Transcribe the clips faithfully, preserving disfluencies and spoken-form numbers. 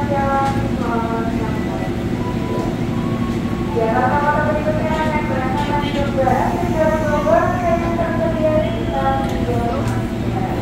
jalan tol sampai. Jakarta Kota berikutnya akan berangkat juga ke Jalan Bogor yang tersedia di stasiun Manggarai.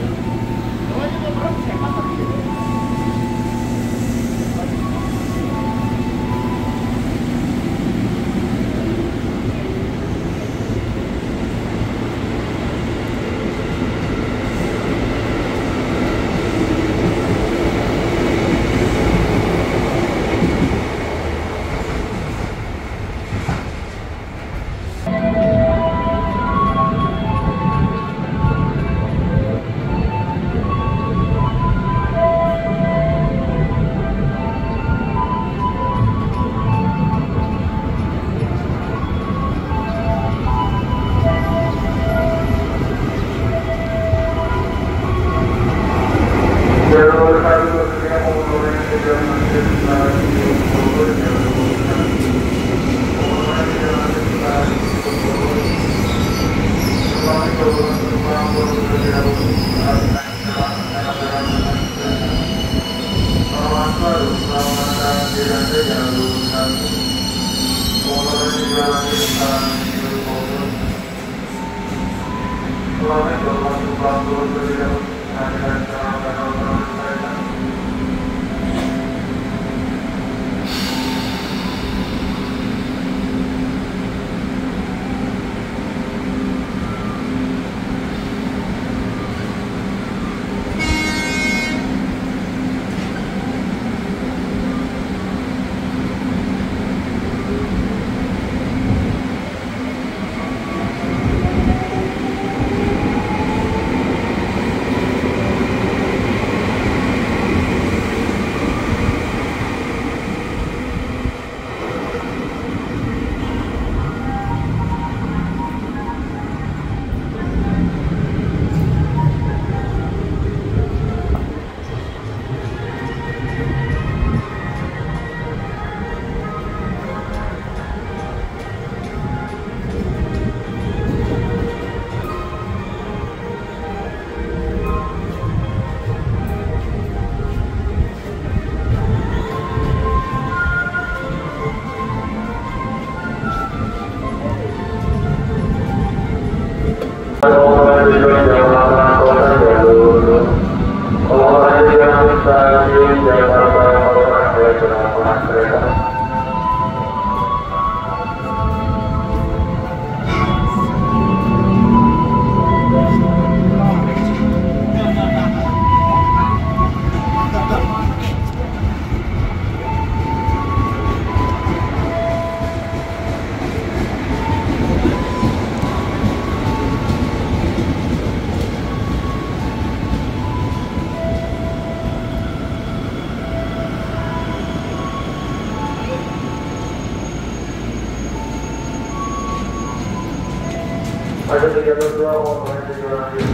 Ada tiga puluh dua momen tujuan di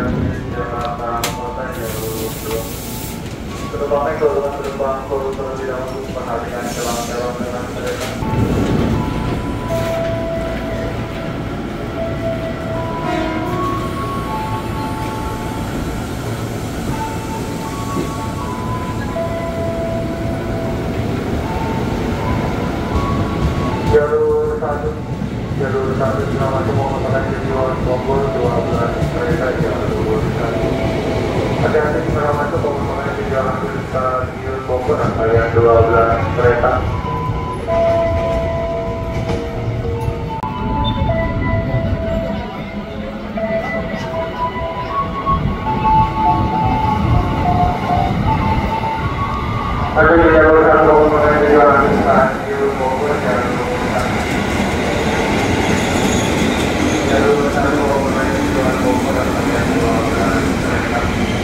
Jakarta Kota jalur dua. Kedepannya golongan penumpang perlu terlebih dahulu perhatikan jalan-jalan dengan kereta. Jalur satu, jalur satu selama semua menggunakan tujuan Bogor dua belas kereta jalur satu. Hati-hati selama masuk menggunakan tujuan stasiun Bogor rangkaian dua belas kereta. Ada di jalur satu menggunakan tujuan stasiun Bogor jalur jalur satu menggunakan tujuan Bogor rangkaian dua belas kereta.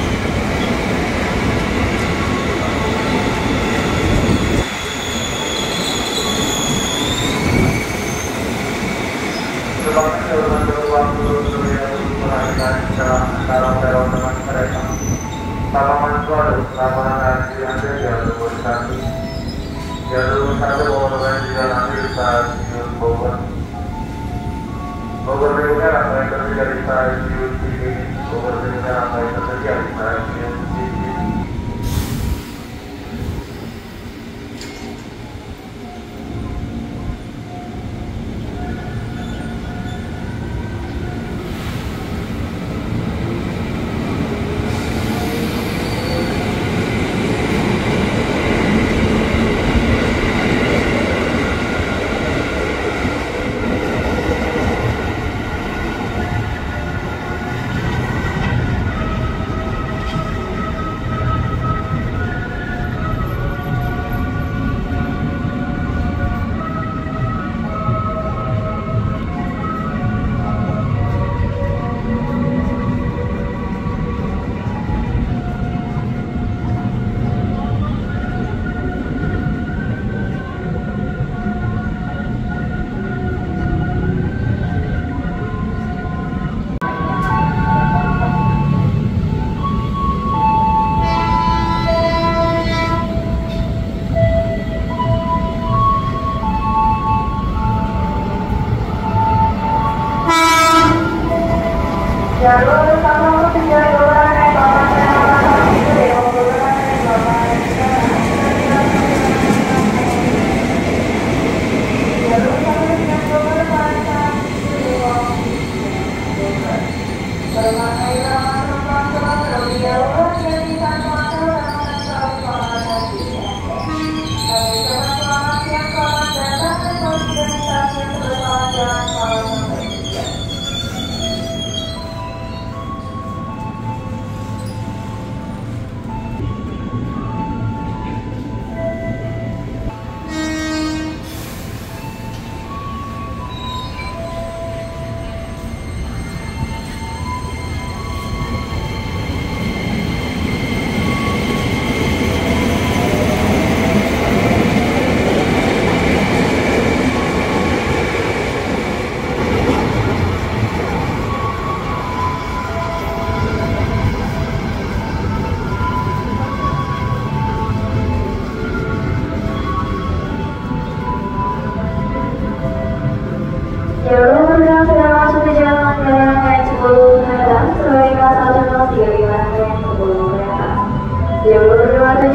Sebabnya jalan beruang turun terlihat perhatikan jalan antara peron dengan kereta. Tamangan itu ada beberapa nanti ada jalur satu. Jalur satu menggunakan jalan di stasiun Bogor. Bogor berikutnya rangkaian tersedia di stasiun Cikini. Bogor berikutnya rangkaian tersedia di stasiun Cikini.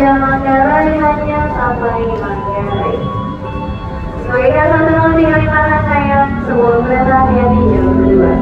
Via Manggarai hanya sampai Manggarai. Sebagai dasar tolong tinggal di belakang saya, sebelum kereta hati-hati jalur kedua.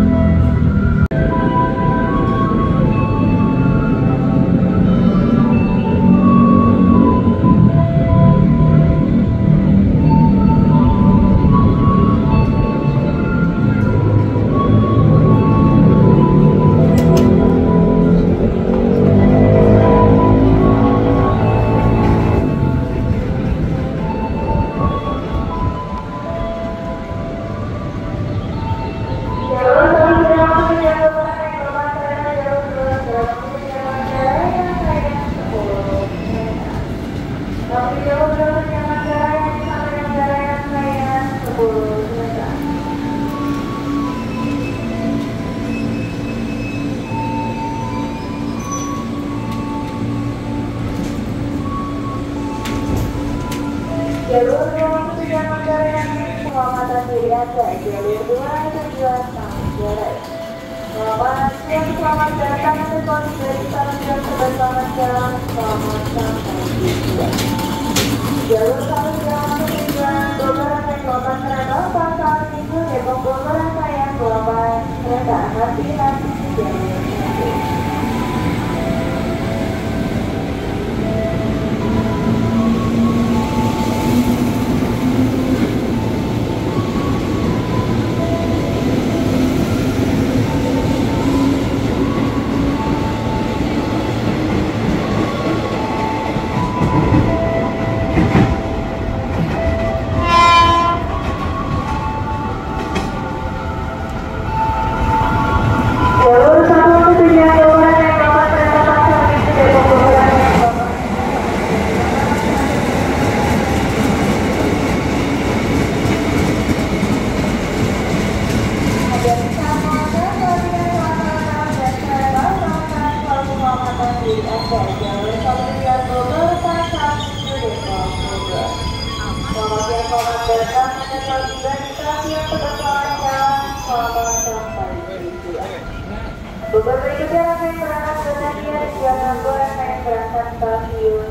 Jalur dua tujuan Manggarai Muhammadan Wiriaga, jalur dua tujuan Manggarai. Selamat siang, selamat datang ke konser Tanjung Selamat Jalan, selamat sampai tujuan. Jalur satu jalan tujuan Bogor dan Kelopan Kereta Pasar Minggu Depok Bogor Raya Kelopan Kereta hati-hati di jalur satu. Beberapa berikutnya akan berangkat ke Nadia dan Jalan Goyang yang berangkat stasiun